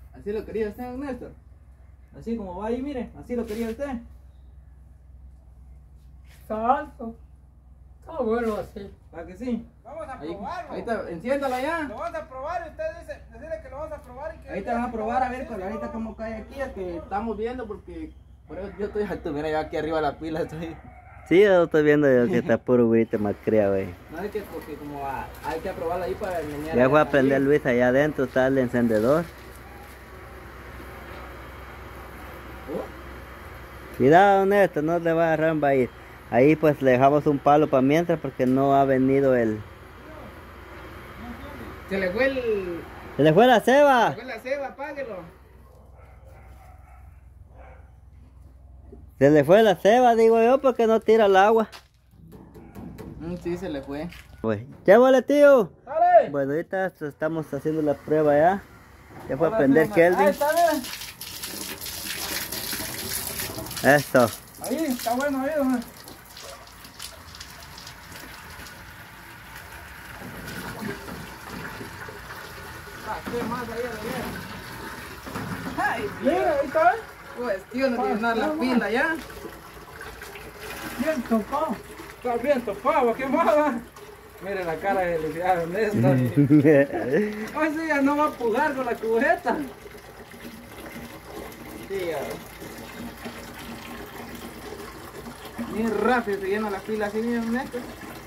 Así lo quería usted, don Néstor. Así como va ahí, mire, así lo quería usted. Está alto. Está bueno así. ¿Para que sí? Vamos a Ahí, probarlo. ahí está, enciéndala ya. Lo vamos a probar y usted dice, decirle que lo vamos a probar y que... Ahí te van a probar a ver, ahorita cómo cae aquí, el que estamos viendo, porque por eso yo estoy alto, mira, ya aquí arriba de la pila estoy. Sí, yo estoy viendo que está puro güirite macrea, güey. No es que porque como hay que probarla ahí para enseñar. Ya fue a prender Luis allá adentro, está el encendedor. Cuidado, Néstor, no le va a agarrar un vaíz. Ahí pues le dejamos un palo para mientras porque no ha venido el... Se le fue el... ¡Se le fue la ceba! Se le fue la ceba, apáguelo. Se le fue la ceba, digo yo, porque no tira el agua. Sí, se le fue. Pues, llévale, tío. ¡Dale! Bueno, ahorita estamos haciendo la prueba ya. Ya fue a Ahora prender sí, Kelvin. Ahí está, mira. Esto. Ahí, está bueno ahí, don. ¿Qué más ahí a la Ay, Mira, ahí está. pues tío, no llenar la pila ya. Bien tocado. Está bien topado, ¿qué más va? Mire la cara de Luciano Néstor. Hoy sí ya no va a pujar con la cubeta. Sí, bien rápido se llena la pila así mismo, Néstor.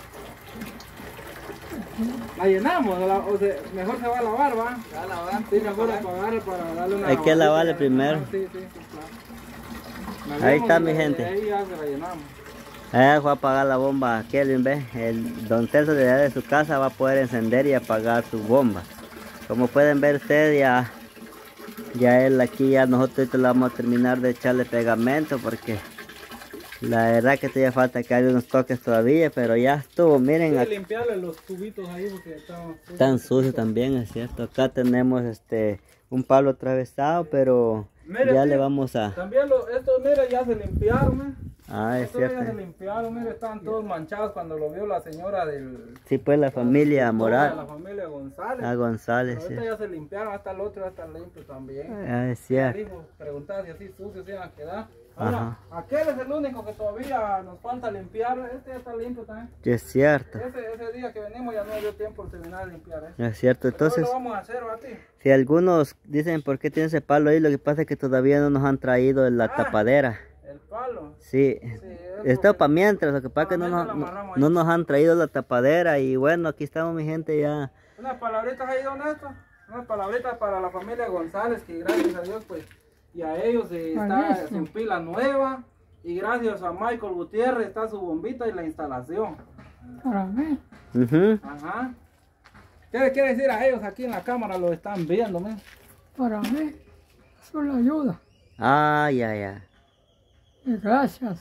La llenamos, o sea, mejor se va a lavar, ¿va? Ya la van, Sí, mejor apagarla para darle una Hay que lavadita. lavarle primero. Sí, claro. Ahí está, mi Y gente. ahí ya se la llenamos. Allá fue a apagar la bomba Kelvin, ¿ves? El don Celso de allá de su casa va a poder encender y apagar su bomba. Como pueden ver ustedes, ya él aquí, ya nosotros ahorita le vamos a terminar de echarle pegamento porque la verdad que todavía falta que haya unos toques todavía, pero ya estuvo, miren. Hay que limpiarle los tubitos ahí porque Tan sucio también, es cierto. Acá tenemos un palo atravesado, pero Mire, ya tío, le vamos a... También estos, mire, ya se limpiaron, ¿eh? Ah, es Estos ya se cierto. limpiaron, mire, estaban todos manchados cuando lo vio la señora del... Sí, pues la familia La Moral. familia González. A González, Pero sí. ahorita ya se limpiaron, hasta el otro ya está limpio también. Ah, es Ya cierto. dijo, preguntaba si así sucios iban a quedar. Ahora, Ajá. aquel es el único que todavía nos falta limpiar. Este ya está limpio también. Es cierto. Ese día que venimos ya no dio tiempo de terminar de limpiar. Es cierto. Entonces, Entonces, lo vamos a hacer, ¿va, tío? si algunos dicen por qué tiene ese palo ahí, lo que pasa es que todavía no nos han traído la tapadera. El palo. Sí. Sí, Esto para mientras, lo que pasa es que Para no mientras nos, lo amarramos ahí. no nos han traído la tapadera y bueno, aquí estamos mi gente ya. Unas palabritas ahí, don Néstor. Unas palabritas para la familia González, que gracias a Dios, pues, y a ellos está Buenísimo. su pila nueva. Y gracias a Michael Gutiérrez está su bombita y la instalación. Para mí. Ujú. Ajá. ¿Qué le quiere decir a ellos aquí en la cámara? Lo están viendo, men. Para mí. Eso le ayuda. Ah, ya. Y gracias.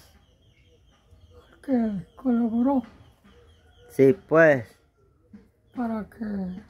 Que colaboró Sí, pues. para que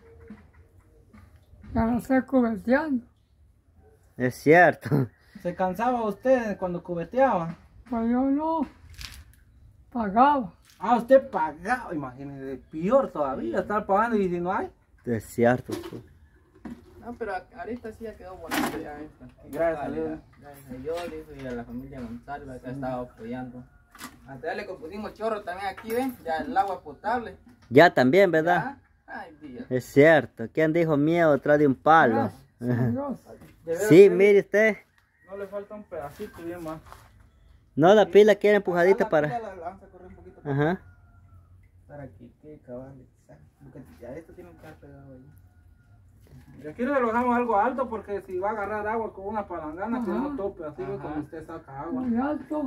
ya no esté cubeteando. Es cierto. ¿Se cansaba usted cuando cubeteaba? Pues yo no pagaba. Ah, usted pagaba, imagínese, peor todavía, estar pagando y si no hay. Es cierto. No, pero ahorita sí ya quedó bonito ya esto. Gracias a Dios. Gracias a Dios y a la familia González que ha estado apoyando. Hasta ya le compusimos chorro también aquí, ¿ven? Ya el agua potable. Ya también, ¿verdad? ¿Ya? Ay, Dios. Es cierto. ¿Quién dijo miedo detrás de un palo? Gracias a Dios. De veras Sí, que mire usted. no le falta un pedacito bien más. No, la pila quiere empujadita La para... pila la vamos a correr un poquito Ajá. para que quede cabal. Porque ya esto tiene que estar pegado ahí. Y aquí le dejamos algo alto porque si va a agarrar agua con una palangana que Ajá. no tope, así Ajá. como usted saca agua. Muy alto.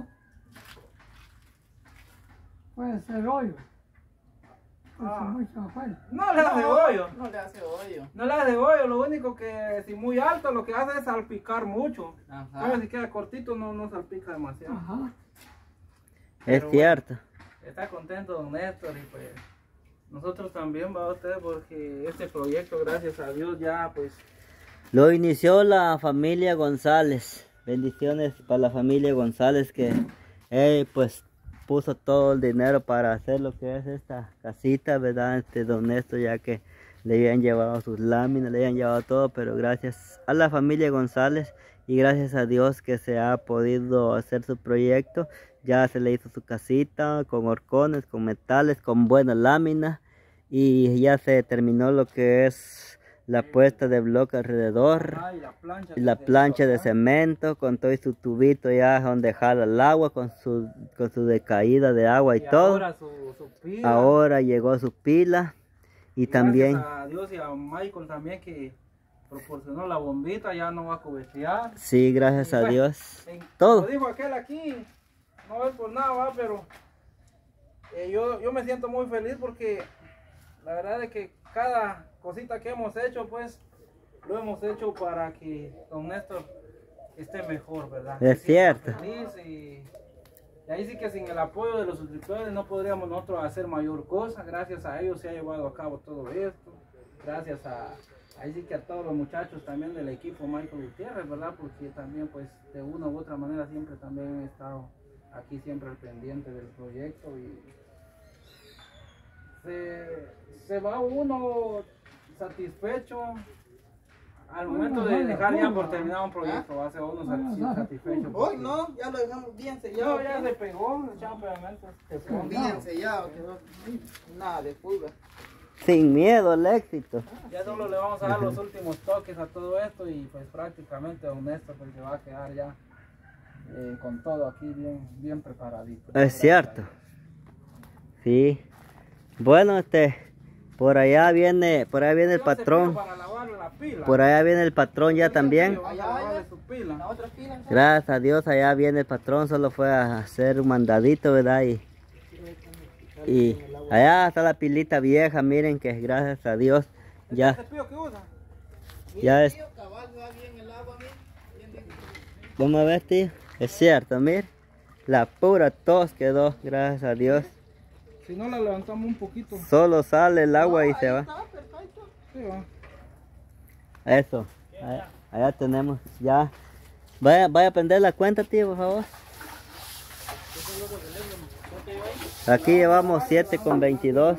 Puede ser hoyo. Hace Ah. mucha falta. No le hace hoyo. No le hace hoyo. No le hace hoyo, lo único que si muy alto lo que hace es salpicar mucho. Ajá. Pero si queda cortito no salpica demasiado. Ajá. Es Pero cierto. Está contento don Néstor y pues nosotros también va a usted porque este proyecto gracias a Dios ya pues Lo inició la familia González. Bendiciones para la familia González que pues puso todo el dinero para hacer lo que es esta casita, ¿verdad? Don Néstor, ya que le habían llevado sus láminas, le habían llevado todo, pero gracias a la familia González y gracias a Dios que se ha podido hacer su proyecto. Ya se le hizo su casita con horcones, con metales, con buenas láminas y ya se terminó lo que es la puesta de bloque alrededor, y la plancha de cemento con todo su tubito ya donde jala el agua con su decaída de agua y todo. Ahora llegó su pila y también gracias a Dios y a Michael también que proporcionó la bombita, ya no va a cubetear. Sí, gracias a Dios. Todo. Como dijo aquel aquí, no es por nada, ¿va? Pero yo me siento muy feliz porque la verdad es que cada cosita que hemos hecho, pues lo hemos hecho para que don Néstor esté mejor, ¿verdad? Es cierto. Feliz y ahí sí que sin el apoyo de los suscriptores no podríamos nosotros hacer mayor cosa. Gracias a ellos se ha llevado a cabo todo esto. Gracias ahí sí que a todos los muchachos también del equipo Michael Gutiérrez, ¿verdad? Porque también pues de una u otra manera siempre también he estado aquí siempre al pendiente del proyecto y se va uno satisfecho al momento de dejar ya por terminado un proyecto, va a ser uno satisfecho. Hoy no, ya lo dejamos bien sellado. No, ya se pegó, le echamos pegamento. Bien sellado, quedó nada de fuga. Sin miedo al éxito. Ya solo le vamos a dar los últimos toques a todo esto y pues prácticamente don Néstor pues se va a quedar ya con todo aquí bien preparadito. Es cierto. Sí. Bueno, por allá viene el patrón. Por allá viene el patrón ya también. La otra pila. Gracias a Dios allá viene el patrón, solo fue a hacer un mandadito, ¿verdad? Y allá está la pilita vieja, miren que gracias a Dios ya es. Vamos a ver, tío. Es cierto, miren. La pura tos quedó, gracias a Dios. Si no la levantamos un poquito. Solo sale el agua y se va. Está perfecto. Sí, va. Eso. Allá tenemos ya. Vaya a prender la cuenta, tío, por favor. Aquí llevamos 7,22.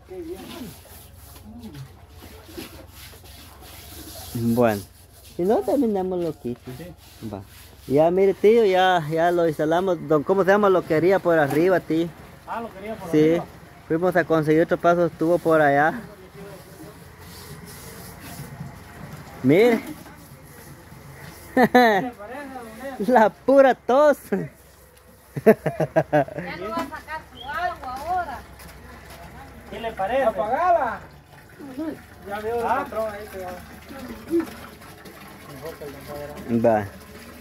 Bueno, si no terminamos lo que va. Ya mire, tío, ya lo instalamos. ¿Cómo se llama? Lo quería por arriba, tío. Ah, lo quería por Sí, arriba. fuimos a conseguir otro paso, estuvo por allá. Mire. La pura tos. Ya no va a sacar su agua ahora. ¿Qué le parece? Apagala. Ya veo el patrón ahí que va. Va.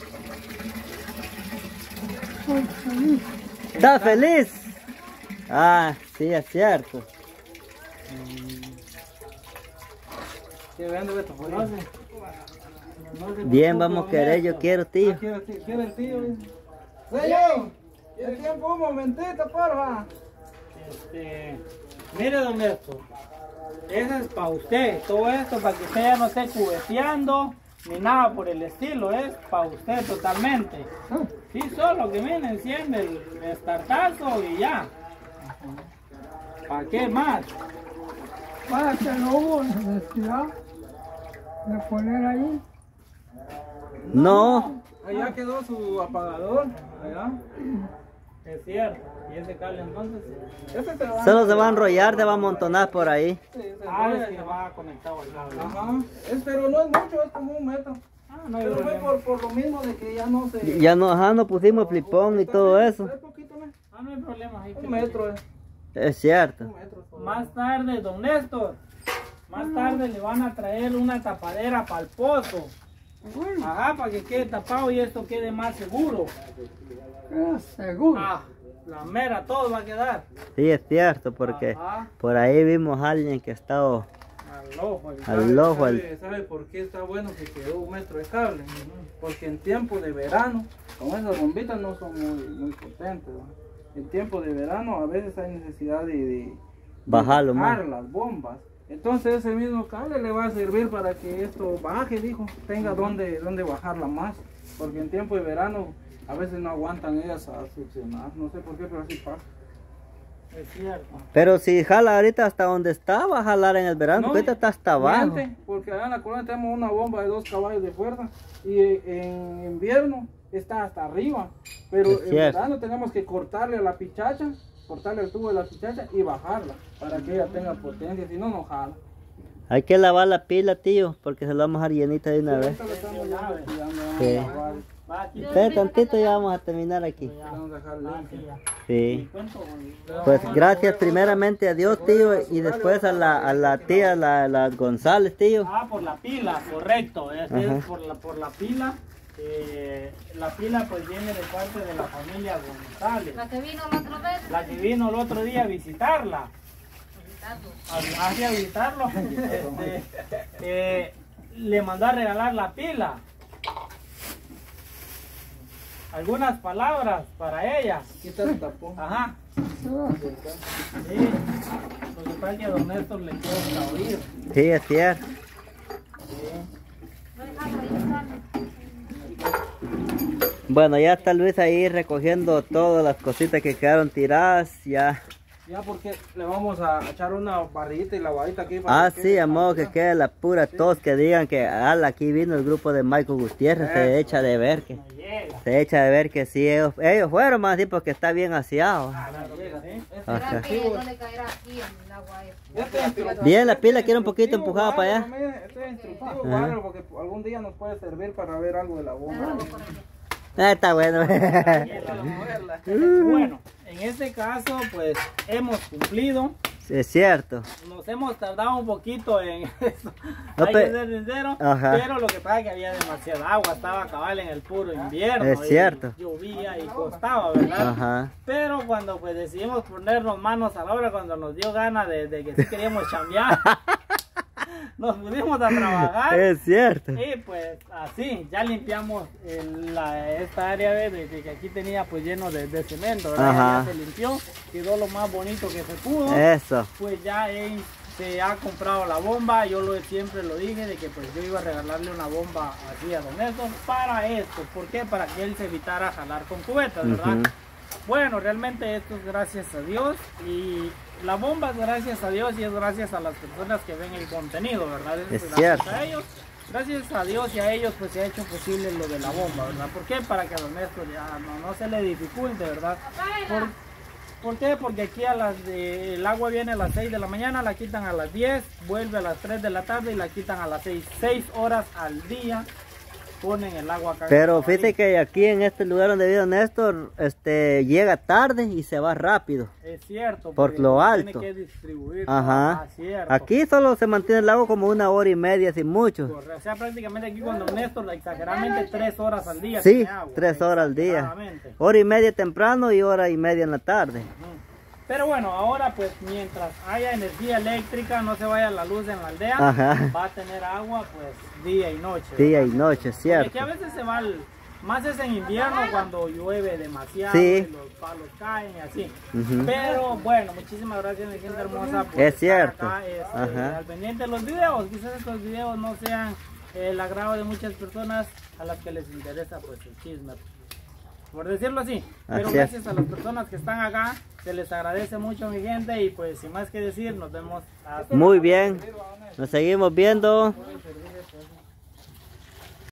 ¿Está feliz? Ah, sí, es cierto. ¿Qué vende esto? ¿Conoce? Bien, vamos a querer, yo quiero, tío. Quiero el tío. Señor, el tiempo un momentito, porfa. Mire, don Néstor, eso es para usted, todo esto para que usted ya no esté cubeteando ni nada por el estilo, es para usted totalmente. Sí, solo que viene, enciende el estartazo y ya. ¿Para qué más? Para que no hubo necesidad de poner ahí. No, Allá quedó su apagador. Allá. Es cierto. ¿Y ese cable entonces? Ese te va solo se va a enrollar, te va a amontonar por ahí. Ah, es que va conectado al cable. Ajá. Pero no es mucho, es como 1 metro. Ah, no hay Pero fue problema. por lo mismo de que ya no se... Ya no, ajá, no pusimos flipón y todo eso. Es poquito, ¿no? Ah, no hay problema. Ahí 1 metro, Es cierto. 1 metro. Más tarde, don Néstor, más tarde le van a traer una tapadera para el pozo. Ajá, para que quede tapado y esto quede más seguro. Seguro. Ah, la mera todo va a quedar. Sí, es cierto, porque Ajá, por ahí vimos a alguien que estaba al ojo. al ojo. ¿Sabe por qué está bueno que quedó 1 metro de cable? Porque en tiempo de verano, como esas bombitas no son muy potentes, ¿no? En tiempo de verano a veces hay necesidad de Bajarlo más. bajar las bombas. Entonces ese mismo cable le va a servir para que esto baje, dijo, tenga donde bajarla más. Porque en tiempo de verano a veces no aguantan ellas a succionar, no sé por qué, pero así pasa. Es cierto. Pero si jala ahorita hasta donde está, va a jalar en el verano, No, porque ahorita está hasta abajo. Miente, porque allá en la colonia tenemos una bomba de 2 caballos de fuerza y en invierno está hasta arriba. Pero Es en cierto. verano tenemos que cortarle a la pichacha, cortarle el tubo de la pichacha y bajarla para que ella tenga potencia, si no, no jala. Hay que lavar la pila, tío, porque se la vamos a dejar llenita de una vez. Ahorita lo estamos ya investigando, vamos Sí. a lavar, Va aquí. Espera tantito y ya vamos a terminar aquí. vamos a dejar limpio. Sí. Cuento con- Pues gracias primeramente a Dios, tío, y después a la tía, la González, tío. Ah, por la pila, correcto. Ajá. Es por la pila. La pila pues viene de parte de la familia González. La que vino la otra vez. La que vino el otro día a visitarla. A visitarlo. Le mandó a regalar la pila. Algunas palabras para ella. Quita el tapón. Ajá. Sí. Lo que pasa es que a don Néstor le cuesta oír. Sí, es cierto. Bueno, ya está Luis ahí recogiendo todas las cositas que quedaron tiradas, ya. Ya porque le vamos a echar una barrita y lavadita aquí. para Ah, que sí, quede a modo que tranquila. quede la pura tos, que digan que aquí vino el grupo de Michael Gutiérrez, se echa de ver que, No llega. se echa de ver que sí, ellos fueron más así porque está bien aseado. Claro que sí. Ajá. ¿Será que no le caerá aquí en el agua esa? Este es instructivo. Bien, la pila quiere un poquito empujada para allá. Guárdalo, mire, este es instructivo, Ajá. guárdalo, porque algún día nos puede servir para ver algo de la bomba. Está bueno. Bueno, en este caso pues hemos cumplido. Es cierto. Nos hemos tardado un poquito en esto, No, hay que ser sincero, Ajá. pero lo que pasa es que había demasiada agua, estaba cabal en el puro invierno. Es cierto. Y llovía y costaba, ¿verdad? Ajá. Pero cuando pues decidimos ponernos manos a la obra, cuando nos dio ganas de que sí queríamos chambear, nos pusimos a trabajar. Es cierto. Y pues así, ya limpiamos esta área de que aquí tenía pues lleno de cemento, ¿verdad? Ajá. Ya se limpió, quedó lo más bonito que se pudo. Eso. Pues ya se ha comprado la bomba, yo siempre lo dije de que pues yo iba a regalarle una bomba así a don Néstor para esto. ¿Por qué? Para que él se evitara jalar con cubetas, ¿verdad? Ujú. Bueno, realmente esto es gracias a Dios y la bomba es gracias a Dios y es gracias a las personas que ven el contenido, ¿verdad? Es gracias cierto. a ellos. Gracias a Dios y a ellos pues se ha hecho posible lo de la bomba, ¿verdad? ¿Por qué? Para que a don Néstor ya no se le dificulte, ¿verdad? ¿Por qué? Porque aquí el agua viene a las 6 de la mañana, la quitan a las 10, vuelve a las 3 de la tarde y la quitan a las 6. 6 horas al día ponen el agua acá. Pero fíjate que aquí en este lugar donde vive Néstor, llega tarde y se va rápido. Es cierto. Por porque lo tiene alto. que distribuir. Ajá. Ah, cierto. Aquí solo se mantiene el agua como 1 hora y media, sin mucho. Correcto. O sea, prácticamente aquí cuando Néstor, exageradamente 3 horas al día Sí, tiene agua. 3 horas al día. Exageradamente. Hora y media temprano y hora y media en la tarde. Pero bueno, ahora pues mientras haya energía eléctrica, no se vaya la luz en la aldea, Ajá. va a tener agua pues día y noche. Día ¿verdad? y noche, Porque cierto. aquí a veces se va, más es en invierno cuando llueve demasiado, Sí. y los palos caen y así. Ujú. Pero bueno, muchísimas gracias mi gente hermosa por Es estar cierto. acá, Ajá. al pendiente de los videos. Quizás estos videos no sean el agrado de muchas personas a las que les interesa pues el chisme, por decirlo así. Pero Así es. gracias a las personas que están acá, se les agradece mucho mi gente y pues sin más que decir, nos vemos hasta Muy bien. Nos seguimos viendo.